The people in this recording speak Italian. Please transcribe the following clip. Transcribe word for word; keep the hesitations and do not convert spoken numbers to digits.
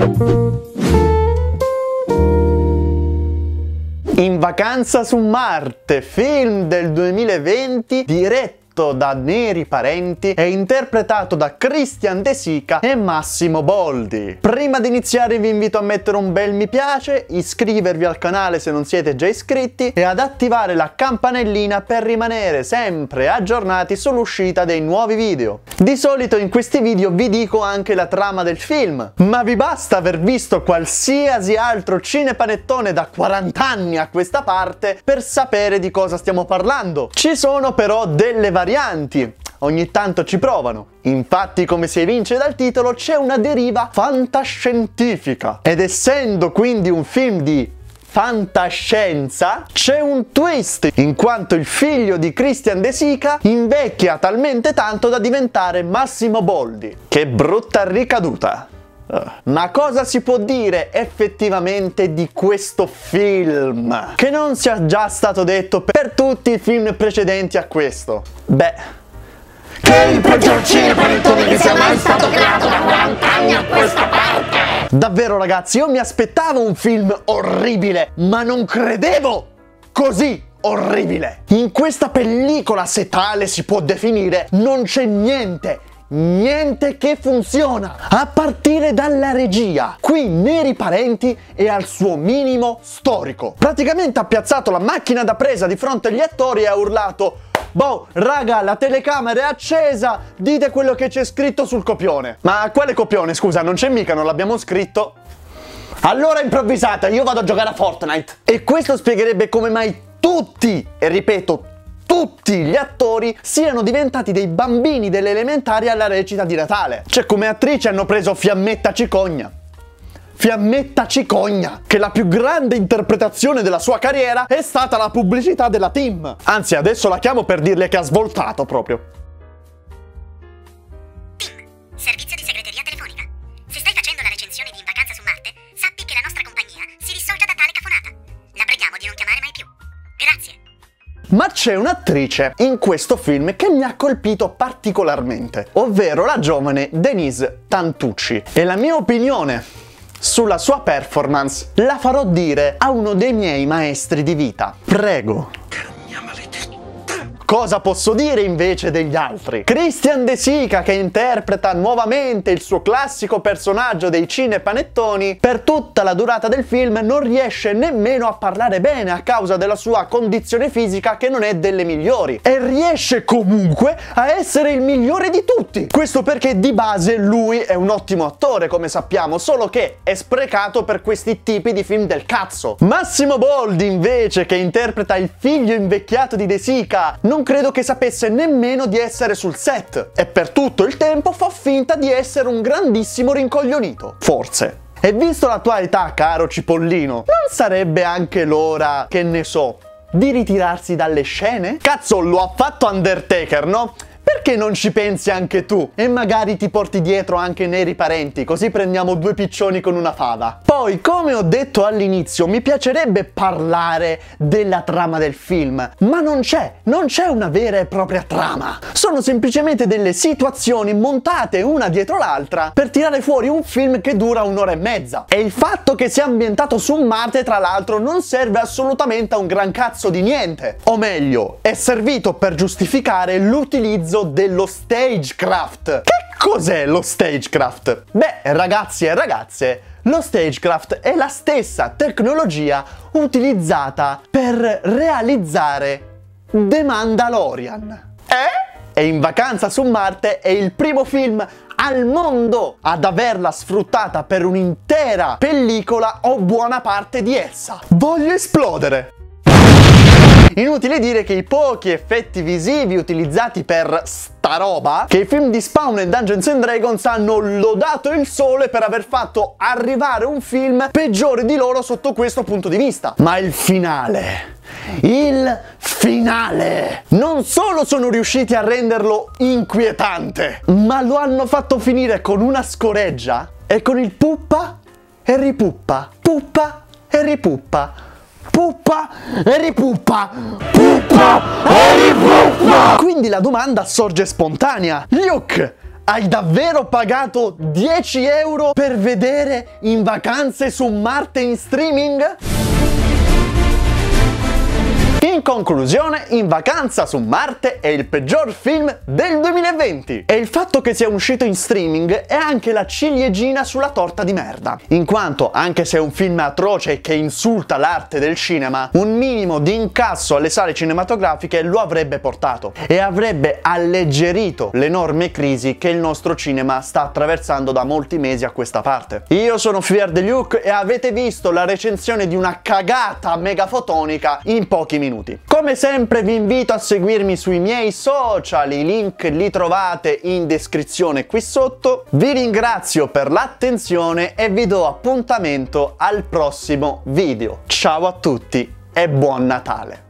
In vacanza su Marte, film del duemilaventi diretto da Neri Parenti e interpretato da Christian De Sica e Massimo Boldi. Prima di iniziare vi invito a mettere un bel mi piace, iscrivervi al canale se non siete già iscritti e ad attivare la campanellina per rimanere sempre aggiornati sull'uscita dei nuovi video. Di solito in questi video vi dico anche la trama del film, ma vi basta aver visto qualsiasi altro cinepanettone da quaranta anni a questa parte per sapere di cosa stiamo parlando. Ci sono però delle varianti. Varianti. Ogni tanto ci provano. Infatti, come si evince dal titolo, c'è una deriva fantascientifica. Ed essendo quindi un film di fantascienza, c'è un twist, in quanto il figlio di Christian De Sica invecchia talmente tanto da diventare Massimo Boldi. Che brutta ricaduta! Ma cosa si può dire effettivamente di questo film? Che non sia già stato detto per tutti i film precedenti a questo? Beh, che è il peggior cinepanettone che sia mai stato creato da quaranta anni a questa parte! Davvero ragazzi, io mi aspettavo un film orribile, ma non credevo così orribile! In questa pellicola, se tale si può definire, non c'è niente Niente che funziona, a partire dalla regia. Qui Neri Parenti è al suo minimo storico. Praticamente ha piazzato la macchina da presa di fronte agli attori e ha urlato: boh, raga, la telecamera è accesa, dite quello che c'è scritto sul copione. Ma quale copione, scusa, non c'è mica, non l'abbiamo scritto? Allora improvvisate, io vado a giocare a Fortnite. E questo spiegherebbe come mai tutti, e ripeto, tutti gli attori siano diventati dei bambini delle elementari alla recita di Natale. Cioè, come attrice hanno preso Fiammetta Cicogna. Fiammetta Cicogna, che la più grande interpretazione della sua carriera è stata la pubblicità della T I M. Anzi, adesso la chiamo per dirle che ha svoltato proprio. T I M, servizio di segreteria telefonica. Se stai facendo la recensione di In Vacanza su Marte, sappi che la nostra compagnia si dissocia da tale cafonata. La preghiamo di non chiamare mai più. Grazie. Ma c'è un'attrice in questo film che mi ha colpito particolarmente, ovvero la giovane Denise Tantucci. E la mia opinione sulla sua performance la farò dire a uno dei miei maestri di vita. Prego. Cosa posso dire invece degli altri? Christian De Sica, che interpreta nuovamente il suo classico personaggio dei cinepanettoni, per tutta la durata del film non riesce nemmeno a parlare bene a causa della sua condizione fisica che non è delle migliori, e riesce comunque a essere il migliore di tutti. Questo perché di base lui è un ottimo attore, come sappiamo, solo che è sprecato per questi tipi di film del cazzo. Massimo Boldi invece, che interpreta il figlio invecchiato di De Sica, non credo che sapesse nemmeno di essere sul set e per tutto il tempo fa finta di essere un grandissimo rincoglionito. Forse. E visto la tua età, caro cipollino, non sarebbe anche l'ora, che ne so, di ritirarsi dalle scene? Cazzo, lo ha fatto Undertaker, no? Perché non ci pensi anche tu? E magari ti porti dietro anche Neri Parenti, così prendiamo due piccioni con una fava. Poi, come ho detto all'inizio, mi piacerebbe parlare della trama del film, ma non c'è, non c'è una vera e propria trama. Sono semplicemente delle situazioni montate una dietro l'altra per tirare fuori un film che dura un'ora e mezza. E il fatto che sia ambientato su Marte, tra l'altro, non serve assolutamente a un gran cazzo di niente. O meglio, è servito per giustificare l'utilizzo dello stagecraft. Che cos'è lo stagecraft? Beh, ragazzi e ragazze, lo stagecraft è la stessa tecnologia utilizzata per realizzare The Mandalorian. Eh? E In Vacanza su Marte è il primo film al mondo ad averla sfruttata per un'intera pellicola o buona parte di essa. Voglio esplodere! Inutile dire che i pochi effetti visivi utilizzati per sta roba, che i film di Spawn e Dungeons and Dragons hanno lodato il sole per aver fatto arrivare un film peggiore di loro sotto questo punto di vista. Ma il finale, il finale, non solo sono riusciti a renderlo inquietante, ma lo hanno fatto finire con una scoreggia e con il puppa e ripuppa, puppa e ripuppa. Puppa e ripuppa, puppa e ripuppa. Quindi la domanda sorge spontanea: Luke, Hai davvero pagato dieci euro per vedere In vacanze su Marte in streaming? In conclusione, In vacanza su Marte è il peggior film del duemilaventi e il fatto che sia uscito in streaming è anche la ciliegina sulla torta di merda, in quanto anche se è un film atroce che insulta l'arte del cinema, un minimo di incasso alle sale cinematografiche lo avrebbe portato e avrebbe alleggerito l'enorme crisi che il nostro cinema sta attraversando da molti mesi a questa parte. Io sono Fier de Luke e avete visto la recensione di una cagata megafotonica in pochi minuti. Come sempre vi invito a seguirmi sui miei social, i link li trovate in descrizione qui sotto. Vi ringrazio per l'attenzione e vi do appuntamento al prossimo video. Ciao a tutti e buon Natale!